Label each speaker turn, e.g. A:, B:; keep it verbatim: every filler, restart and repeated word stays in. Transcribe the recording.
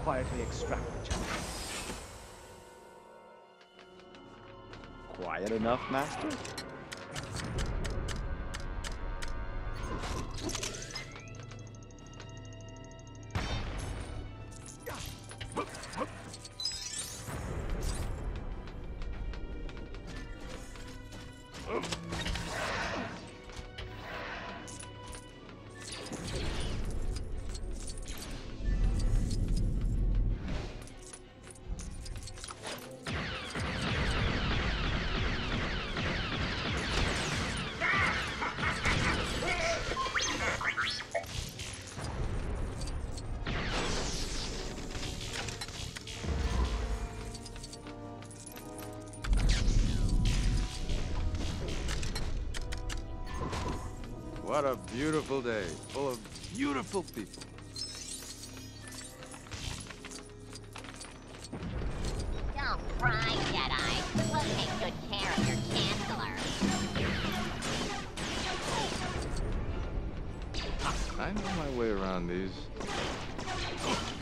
A: quietly extract the challenge.
B: Quiet enough, Master?
C: What a beautiful day, full of beautiful people.
D: Don't cry, Jedi. We'll take good care of your Chancellor.
C: I know my way around these.